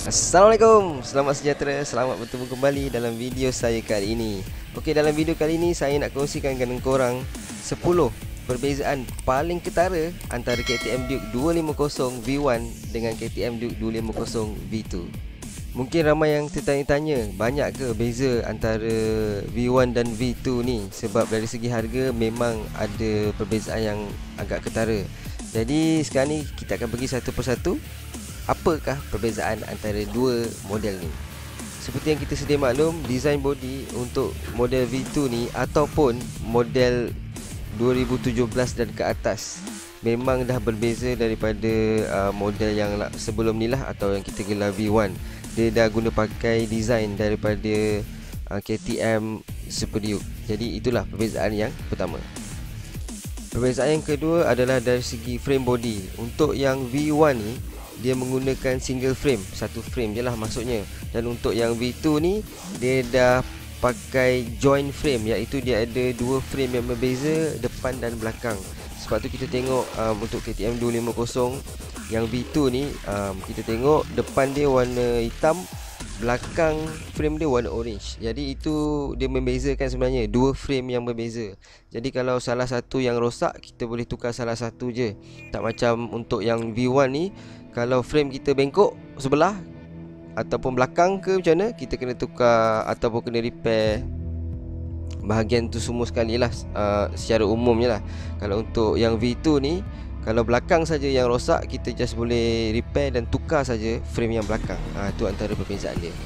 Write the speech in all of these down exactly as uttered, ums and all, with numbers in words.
Assalamualaikum, selamat sejahtera, selamat bertemu kembali dalam video saya kali ini. Okey, dalam video kali ini saya nak kongsikan dengan korang sepuluh perbezaan paling ketara antara K T M Duke dua lima kosong V satu dengan K T M Duke dua lima kosong V dua. Mungkin ramai yang tertanya-tanya, banyak ke beza antara V satu dan V dua ni? Sebab dari segi harga memang ada perbezaan yang agak ketara. Jadi sekarang ni kita akan pergi satu persatu. Apakah perbezaan antara dua model ni? Seperti yang kita sedia maklum, design body untuk model V dua ni ataupun model dua ribu tujuh belas dan ke atas memang dah berbeza daripada uh, model yang sebelum ni lah, atau yang kita gelar V satu. Dia dah guna pakai design daripada uh, K T M Super Duke. Jadi itulah perbezaan yang pertama. Perbezaan yang kedua adalah dari segi frame body. Untuk yang V satu ni dia menggunakan single frame, satu frame je lah maksudnya. Dan untuk yang V dua ni dia dah pakai joint frame, iaitu dia ada dua frame yang berbeza, depan dan belakang. Sebab tu kita tengok um, untuk K T M dua lima kosong yang V dua ni, um, kita tengok depan dia warna hitam, belakang frame dia warna orange. Jadi itu dia membezakan sebenarnya, dua frame yang berbeza. Jadi kalau salah satu yang rosak, kita boleh tukar salah satu je. Tak macam untuk yang V satu ni, kalau frame kita bengkok sebelah ataupun belakang ke macam mana, kita kena tukar ataupun kena repair bahagian tu semua sekali lah, uh, secara umumnya lah. Kalau untuk yang V dua ni, kalau belakang saja yang rosak, kita just boleh repair dan tukar saja frame yang belakang. ha, Itu antara perbezaan dia.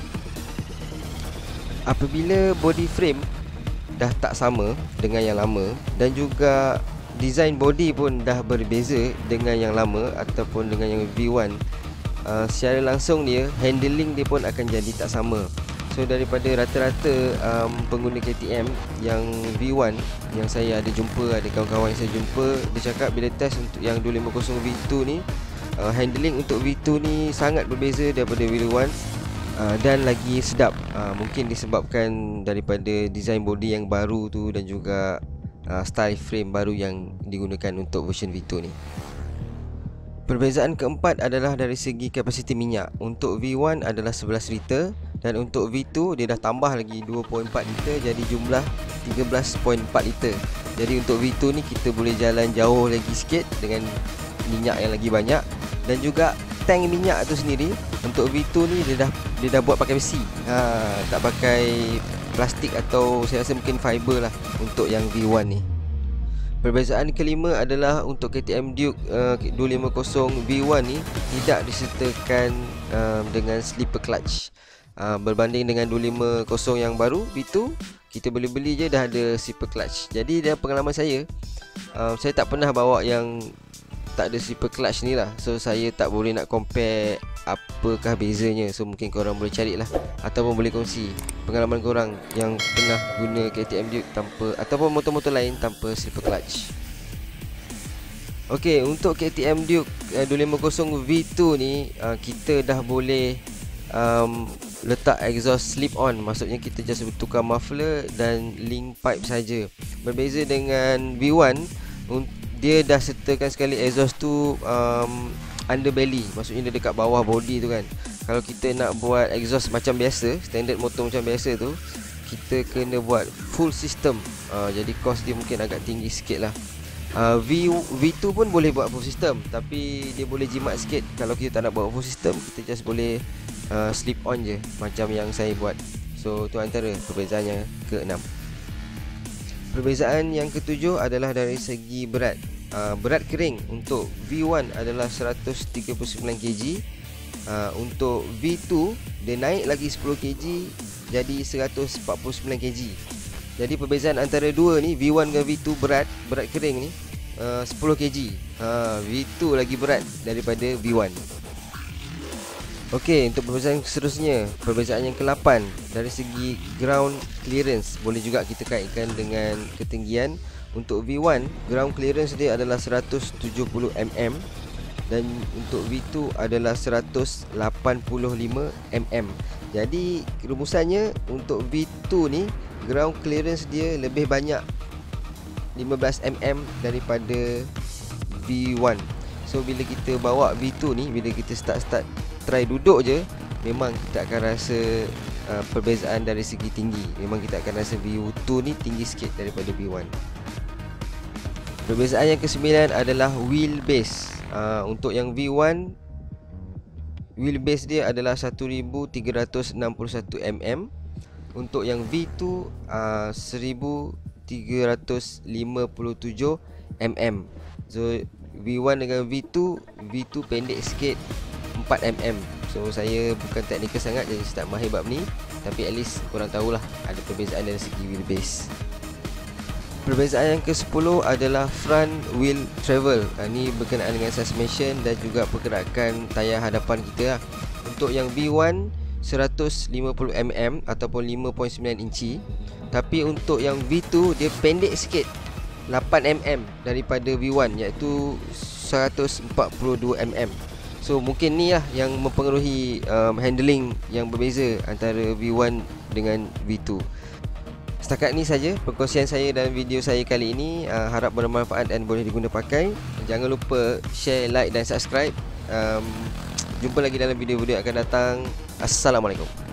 Apabila body frame dah tak sama dengan yang lama, dan juga design body pun dah berbeza dengan yang lama ataupun dengan yang V satu, uh, secara langsung dia, handling dia pun akan jadi tak sama. So daripada rata-rata um, pengguna K T M yang V satu yang saya ada jumpa, ada kawan-kawan yang saya jumpa, dia cakap bila test untuk yang dua lima kosong V dua ni, uh, handling untuk V dua ni sangat berbeza daripada V satu, uh, dan lagi sedap. uh, Mungkin disebabkan daripada design body yang baru tu, dan juga uh, style frame baru yang digunakan untuk version V dua ni. Perbezaan keempat adalah dari segi kapasiti minyak. Untuk V satu adalah sebelas liter, dan untuk V dua dia dah tambah lagi dua perpuluhan empat liter, jadi jumlah tiga belas perpuluhan empat liter. Jadi untuk V dua ni kita boleh jalan jauh lagi sikit dengan minyak yang lagi banyak. Dan juga tank minyak tu sendiri, untuk V dua ni dia dah dia dah buat pakai besi, ha, tak pakai plastik, atau saya rasa mungkin fiber lah untuk yang V satu ni. Perbezaan kelima adalah untuk K T M Duke uh, dua lima kosong V satu ni tidak disertakan uh, dengan slipper clutch. uh, Berbanding dengan dua lima kosong yang baru V dua, kita boleh beli je dah ada slipper clutch. Jadi dari pengalaman saya, uh, saya tak pernah bawa yang tak ada slipper clutch ni lah. So saya tak boleh nak compare apakah bezanya. So mungkin korang boleh cari lah, ataupun boleh kongsi pengalaman korang yang pernah guna K T M Duke tanpa, ataupun motor-motor lain tanpa slipper clutch. Okey, untuk K T M Duke uh, dua lima kosong V dua ni, uh, kita dah boleh um, letak exhaust slip on. Maksudnya kita just tukar muffler dan link pipe saja. Berbeza dengan V satu, dia dah sertakan sekali exhaust tu um, underbelly, maksudnya dia dekat bawah body tu kan. Kalau kita nak buat exhaust macam biasa, standard motor macam biasa tu, kita kena buat full system. uh, Jadi cost dia mungkin agak tinggi sikit lah. uh, V, V2 pun boleh buat full system, tapi dia boleh jimat sikit. Kalau kita tak nak buat full system, kita just boleh uh, slip on je, macam yang saya buat. So tu antara perbezaannya keenam. Perbezaan yang ketujuh adalah dari segi berat. uh, Berat kering untuk V satu adalah seratus tiga puluh sembilan kilogram. uh, Untuk V dua dia naik lagi sepuluh kilogram, jadi seratus empat puluh sembilan kilogram. Jadi perbezaan antara dua ni, V satu dengan V dua berat, berat kering ni uh, sepuluh kilogram. uh, V dua lagi berat daripada V satu. Okey, untuk perbezaan seterusnya, perbezaan yang ke-lapan dari segi ground clearance. Boleh juga kita kaitkan dengan ketinggian. Untuk V satu, ground clearance dia adalah seratus tujuh puluh milimeter, dan untuk V dua adalah seratus lapan puluh lima milimeter. Jadi rumusannya, untuk V dua ni ground clearance dia lebih banyak lima belas milimeter daripada V satu. So bila kita bawa V dua ni, bila kita start-start try duduk je, memang kita akan rasa uh, perbezaan dari segi tinggi. Memang kita akan rasa V two ni tinggi sikit daripada V one. Perbezaan yang kesembilan adalah wheelbase. uh, Untuk yang V one, wheelbase dia adalah seribu tiga ratus enam puluh satu milimeter. Untuk yang V two, uh, seribu tiga ratus lima puluh tujuh milimeter. So V one dengan V two, V two pendek sikit, empat milimeter. So saya bukan teknikal sangat, jadi saya tak mahir bab ni, tapi at least korang tahulah ada perbezaan dari segi wheelbase. Perbezaan yang ke sepuluh adalah front wheel travel. ha, Ini berkenaan dengan suspension dan juga pergerakan tayar hadapan kita lah. Untuk yang V one, seratus lima puluh milimeter ataupun lima perpuluhan sembilan inci. Tapi untuk yang V two, dia pendek sikit, lapan milimeter daripada V one, iaitu seratus empat puluh dua milimeter. So mungkin ni lah yang mempengaruhi um, handling yang berbeza antara V one dengan V two. Setakat ni saja perkongsian saya dalam video saya kali ini. uh, Harap bermanfaat dan boleh diguna pakai. Jangan lupa share, like dan subscribe. um, Jumpa lagi dalam video-video yang akan datang. Assalamualaikum.